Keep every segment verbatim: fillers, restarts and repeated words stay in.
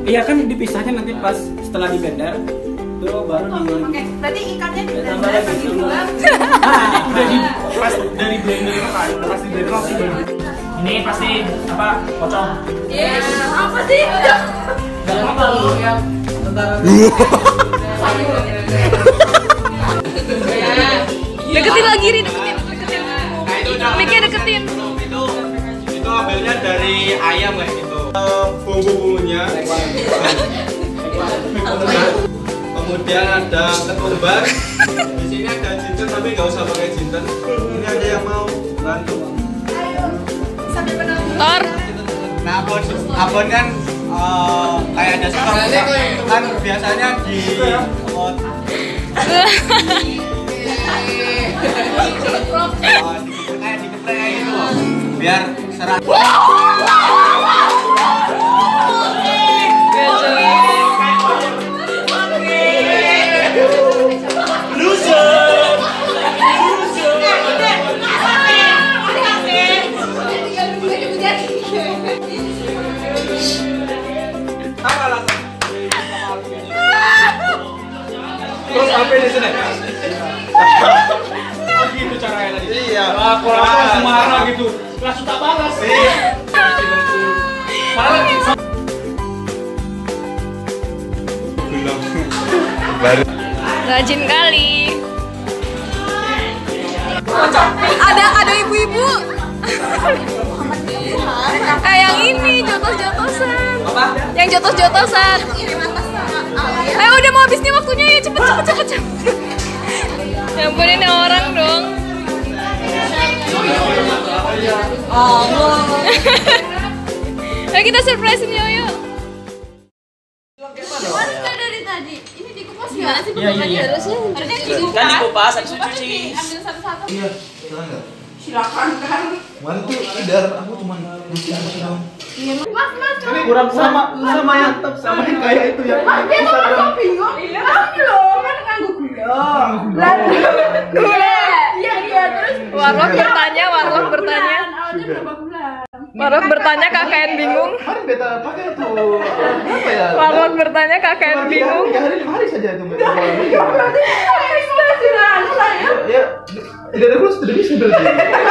Iya kan dipisahnya nanti pas setelah di blender tuh baru di. Oke, berarti ikannya di tambah blender lagi lagi dulu. dua. Udah di pas dari blender kan, pas di blender langsung baru. Ini pasti apa? Pocong. Iya, apa sih? Gak apa-apa lu yang tentara. Deketin lagi, Ri, deketin, deketin. Mic-nya deketin. Itu itu ambilnya dari ayam kayak gitu. Bumbu-bumbunya. Kemudian ada ketumbar. Di sini ada jinten tapi nggak usah pakai jinten. Ini ada yang mau bantu. Sambil menunggu. Tor. Nah, abon, abon kan uh, kayak ada stok kan biasanya di oh, kayak dikeprek kayak gitu loh. Biar serat. Terus apa di sini? Oh gitu caranya tadi. Iya. Aku langsung marah gitu. Langsung tak balas. Iya. Malah Belum. Baru. Rajin kali. Ada ada ibu-ibu. Eh yang ini jotos-jotosan. apa? Yang jotos-jotosan. Eh udah mau habis nih waktunya ya, cepet cepet cepet cepet. Ya ampun ini orang dong. Allah. Ayo kita surprisein Yoyo. Mana dari tadi? Ini dikupas nggak sih? Iya iya iya. Harusnya harusnya dikupas. Kan dikupas habis itu cuci. Ambil satu-satu. Iya, silakan enggak? Silakan kan. Kemarin tuh tidak, aku cuma ngasih aku doang. Mas, mas, mas. Kurang sama sama yang top sama yang kayak itu ya. Mas, dia tuh kan bingung. Iya. Ini loh, kan nganggu gula. Lalu gula. Iya, iya, terus Warlock bertanya, Warlock bertanya. Awalnya berapa bulan? Warlock bertanya, K K N bingung. Kemarin beta pakai tuh apa ya? Warlock bertanya, K K N bingung. Tiga hari, lima hari saja itu beta. Berarti saya sudah sudah saya. Ya, tidak ada kurus, tidak bisa berarti.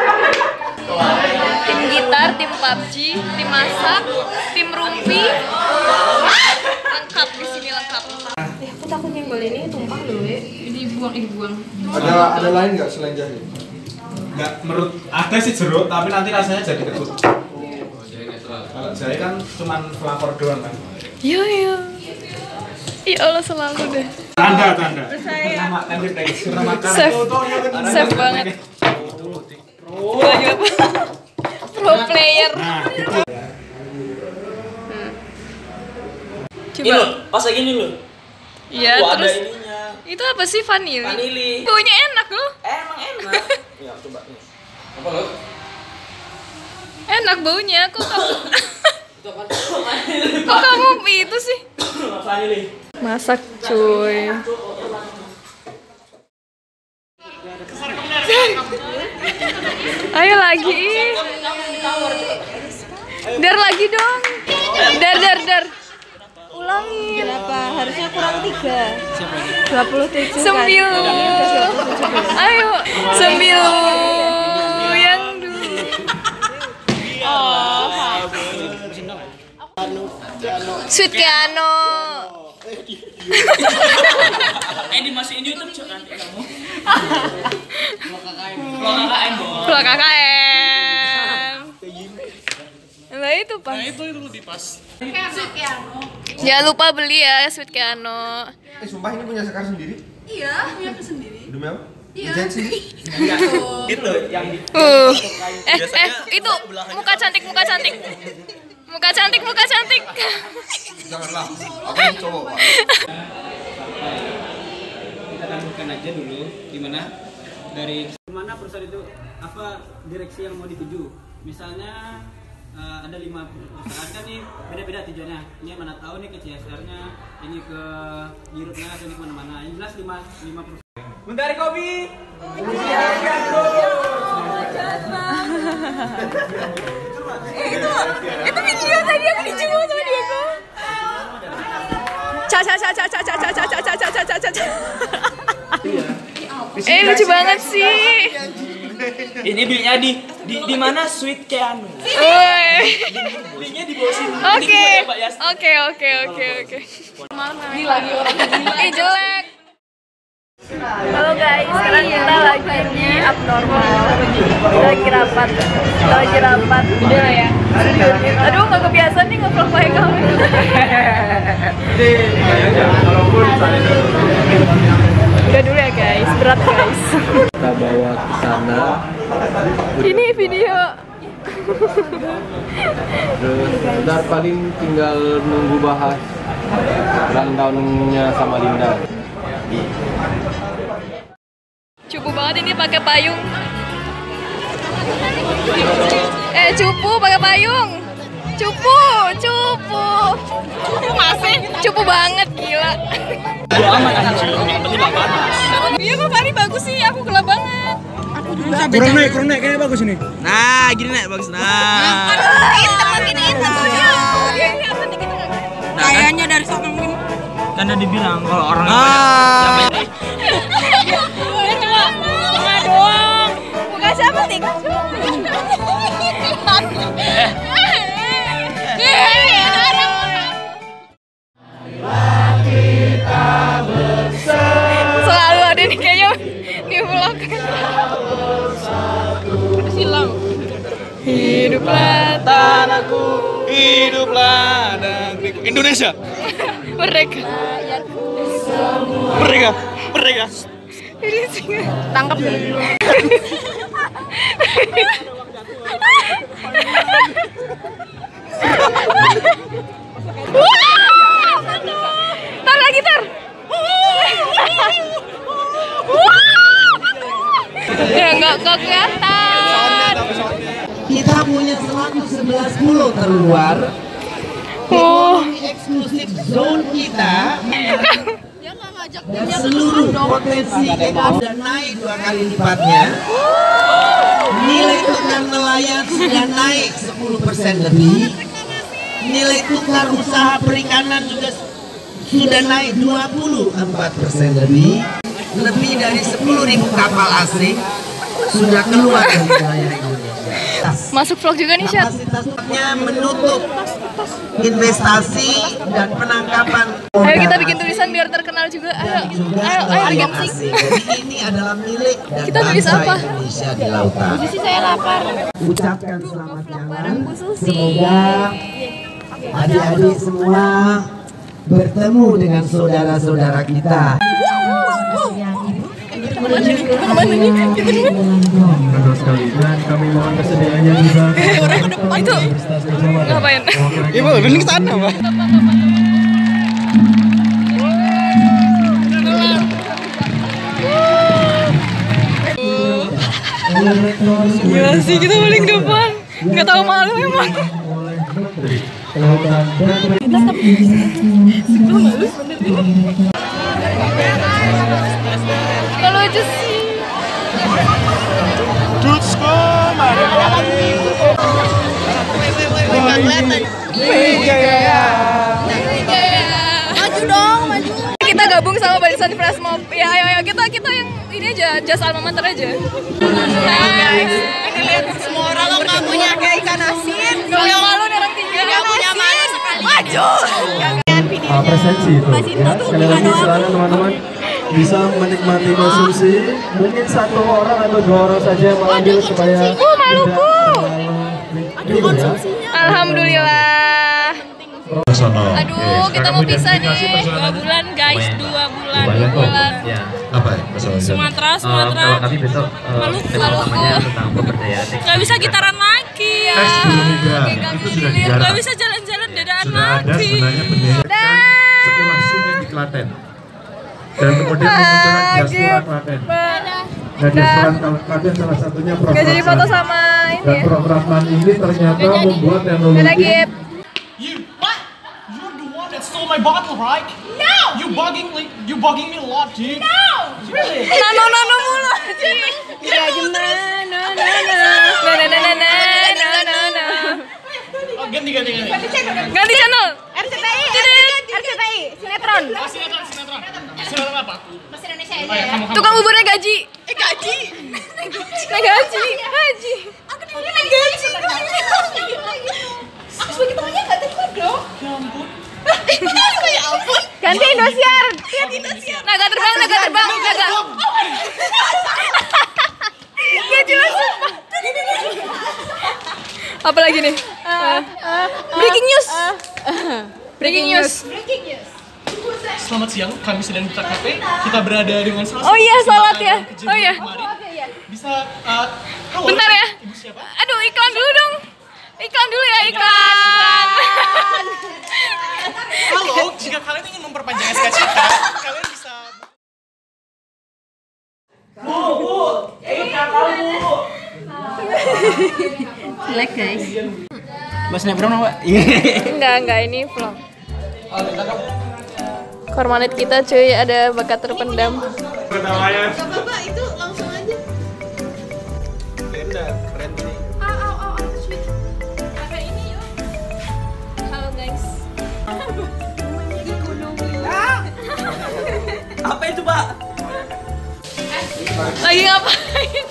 Tim gitar, tim P U B G, tim masak, tim rumpi. Lengkap di sini lengkap. Eh, aku takut nyenggol ini tumpah loh, ya. Ini buang, ini buang. Ada ada lain nggak selain jahe? Enggak, menurut ada sih jeruk tapi nanti rasanya jadi ketut. Kalau jahe kan cuman flavor doang kan. Yo yo. Ya Allah selalu deh. Tanda tanda. Nama kan kita makan. Safe, safe banget. Lagi apa? Pro player. Nah, gitu. Hmm. Ini Coba. loh, pas lagi ini loh. Iya, Wah, ada terus ininya. itu apa sih vanili? Vanili. Baunya enak loh. Eh, emang enak. Ya, coba nih. Apa lo? Enak baunya. Kok kamu Itu apa? Kok kamu itu sih? Vanili. Masak cuy. Ayo lagi. Dar lagi dong. Dar dar dar. Ulangi. Berapa? Harusnya kurang tiga. dua puluh tujuh kan? Sembilu. Ayo, sembilu yang dulu. Oh. Sweet Keano. Eh, dimasukin YouTube cok nanti kamu. Vlog K K M. Vlog K K M. Nah itu pas. Nah, itu itu di pas. Jangan lupa beli ya Sweet Keano. Eh, sumpah ini punya sekar sendiri? Iya, punya aku sendiri. Demi apa? Iya. Jahit sendiri? Gitu yang di Uh. Eh eh itu muka cantik muka cantik. Muka cantik muka cantik. Janganlah, aku yang cowok Pak. Kita tampilkan aja dulu gimana dari mana perusahaan itu apa direksi yang mau dituju. Misalnya uh, ada lima perusahaan kan nih beda-beda tujuannya. Ini mana tahu nih ke C S R-nya, ini ke Girutnya, atau ini kemana-mana. Yang jelas lima lima perusahaan. Mentari kopi. Eh, itu itu video tadi yang dijual sama Diego. ca ca ca ca ca ca ca ca ca ca ca ca. Eh lucu banget sih. Ini belinya di di di mana Sweet Keanu. Woi. Linknya di bawah sini. Oke. Oke oke oke oke. Gila gila. Eh jelek. Halo guys, sekarang kita lagi di abnormal. Lagi rapat. Lagi rapat. Udah ya. Aduh nggak kebiasaan nih nge-vlog pakai kamera. Udah dulu ya guys, berat guys. Kita bawa ke sana. Ini video. Terus ntar paling tinggal nunggu bahas rundown-nya sama Linda. Cupu banget ini pakai payung. Eh cupu pakai payung. Cupu, cupu. Cupu masih. Cupu banget gila. Iya kok Fari bagus sih, aku gelap banget. Kurang naik, kurang naik kayaknya bagus ini. Nah, gini naik bagus. Nah. Hitam makin hitam dia. Dia ini apa nih kita? Kayaknya dari sana mungkin. Karena dibilang kalau orang Dia cuma setengah doang. Bukan siapa nih? Selalu ada nih kayaknya di vlog. Silang. Hiduplah tanahku, hiduplah negeriku Indonesia. Mereka. Mereka, mereka. Tangkap nih. Tar lagi tar. Ya nggak nggak kelihatan. Kita punya seratus sebelas pulau terluar. Ekonomi eksklusif zone kita dan seluruh potensi ekonomi sudah naik dua kali lipatnya. Nilai tukar nelayan sudah naik sepuluh persen lebih. Nilai tukar usaha perikanan juga sudah naik dua puluh empat persen lebih. Lebih dari sepuluh ribu kapal asing sudah keluar dari wilayah Indonesia. Masuk vlog juga nih Syat. Kapasitasnya menutup investasi dan penangkapan. Ayo kita bikin tulisan biar terkenal juga. Ayo, ayo, ayo bikin sih. Jadi ini adalah milik dan Kita tulis bangsa apa? Indonesia di lautan. Posisi saya lapar. Ucapkan selamat jalan. Bu Susi. Semoga adik-adik semua bertemu dengan saudara-saudara kita. Betul sekali. Dan kami mohon kesediaannya juga. Itu ngapain? Ibu, bening sana, Pak. Gila sih kita paling depan. Nggak tahu malu emang. Kalau lucu sih. Tutsko, mari. Maju dong, maju. Kita gabung sama Barisan Flash Mob. Ya ayo ayo kita kita yang ini aja, just alma mater aja. Nice. Lihat semua orang lo nggak punya kayak ikan asin. Nggak malu nih orang tiga. Nggak punya malu sekali. Maju. Uh, presensi itu ya. Sekali lagi silakan teman-teman bisa menikmati konsumsi. Mungkin satu orang atau dua orang saja yang mengambil supaya Oh, maluku. Aduh, konsumsinya. Alhamdulillah. Aduh, kita mau pisah nih. Dua bulan guys, dua bulan, dua bulan. Apa ya? Sumatera, Sumatera. Kalau kami besok Maluku, namanya Maluku. tentang pemberdayaan. Gak bisa gitaran lagi ya. Eh, sebelum hijrah, Oke, gak itu sudah gilir. dilarang. Gak bisa jalan-jalan dadaan Sudah ada lagi. sebenarnya bendera sekolah sungai di Klaten. Dan kemudian memunculkan diaspora Klaten. Nah, diaspora Klaten salah satunya Prof. Gak jadi foto Rahman. sama ini Dan ya. Prof. Rahman ini ternyata Gak jadi. membuat Dadah, teknologi Gip. You what? You're the one that stole my bottle, right? No. You bugging like you bugging me a lot, dude. No. Really? Nano nano mulu. Ya gimana? No no no. No no no no no no no. Oh, ganti ganti ganti. Ganti channel. R C T I, R C T I, Sinetron. Oh, sinetron, sinetron. Sinetron apa? Bahasa Indonesia Oh, aja ya, ya. kamu, kamu. Tukang buburnya gaji. Eh gaji. Naik gaji. Gaji. Aku dimana naik gaji? Aku sebagai temannya nggak terima dong. Ya ampun. Ya ampun. Ganti Indosiar. Naga terbang, naga terbang, naga. Gak jelas sumpah. Apa lagi nih? Breaking news. Breaking news. Breaking news. Selamat siang, kami sedang di T K P. Kita berada dengan salah Oh iya, salat ya. kejadian Oh iya. kemarin. Bisa, uh, halo, Bentar ya. Ibu siapa? Aduh, iklan dulu dong. Iklan dulu ya, iklan. Halo, jika kalian ingin memperpanjang S K C K, kalian bisa... Jelek guys. Mas Nebron apa? Enggak, enggak, ini vlog. Kormanit kita cuy, ada bakat terpendam. Bapak itu langsung aja. Keren sih. Au au au au sweet. Apa ini yuk? Halo guys. Apa itu, Pak? Lagi ngapain?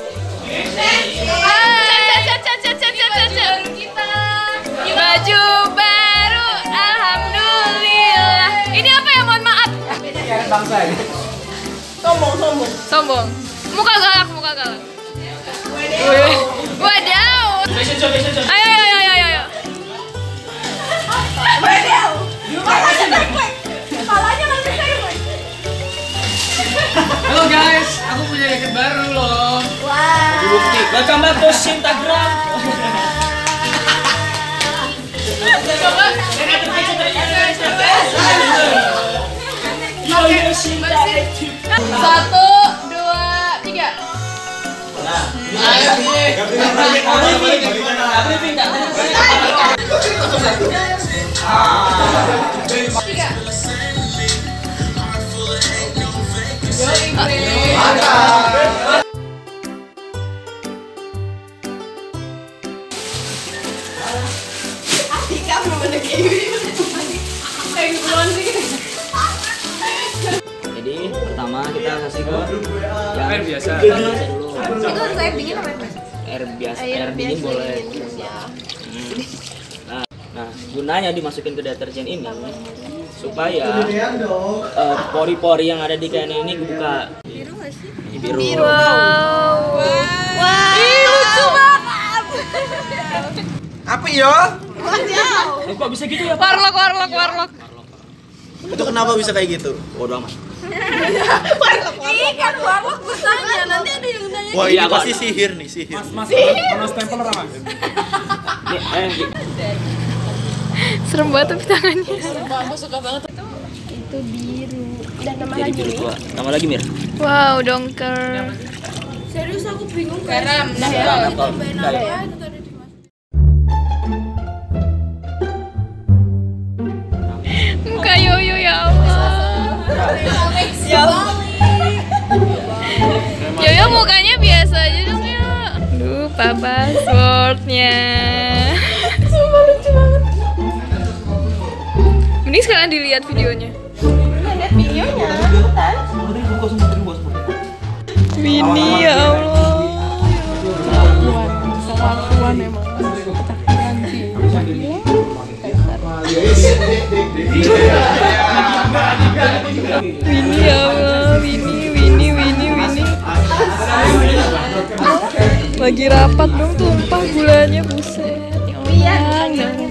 Cat cat cat cat cat cat cat cat. Baju baru, alhamdulillah. Ini apa ya? Mohon maaf. Bangsa ini. Sombong sombong. Sombong. Muka galak, muka galak. Wih. Wadaw. Ayo ayo ayo ayo ayo. Wadaw. Palanya terkwek. Palanya langsung terkwek. Halo guys, aku punya gadget baru loh. Wah. Bukti. Welcome back to Instagram. Coba. Satu, dua, tiga. Tiga. Atika belum ada kiwi. Yang belum sih. Jadi pertama kita kasih ke yang air biasa. Itu air dingin apa air panas? Air biasa, air dingin boleh. Hmm. Nah, nah, gunanya dimasukin ke deterjen ini supaya uh, pori-pori yang ada di kain ini buka. Biru nggak sih? Biru. Wow. Wah. Ih, lucu banget. Apa yo? Eh, kok bisa gitu ya, Pak? Warlock, warlock, warlock. Itu kenapa bisa kayak gitu? Bodoh amat. Ih kan warlock bertanya, nanti ada yang nanya. Wah, Iya, ini Pak. pasti sihir nih, sihir. Mas, mana stempler apa? Nih, eh, di- Serem banget tapi tangannya. Aku suka banget itu. Itu biru. Dan nama jadi lagi biru nih. tua. Tambah lagi, Mir. Wow, dongker. Serius aku bingung. Garam, Nah, ya. ya. Napal. Cobain Enggak apa ya? itu tadi dimasak. Muka Yoyo ya Allah. Yoyo mukanya biasa aja dong ya. Lupa passwordnya. Sumpah lucu banget. Mending sekarang dilihat videonya. Lihat videonya. Bentar. Winnie ya Allah. Kelakuan emang. Winnie ya Allah. Winnie, Winnie, Winnie, Winnie. Lagi rapat dong tumpah gulanya buset. Ya Allah.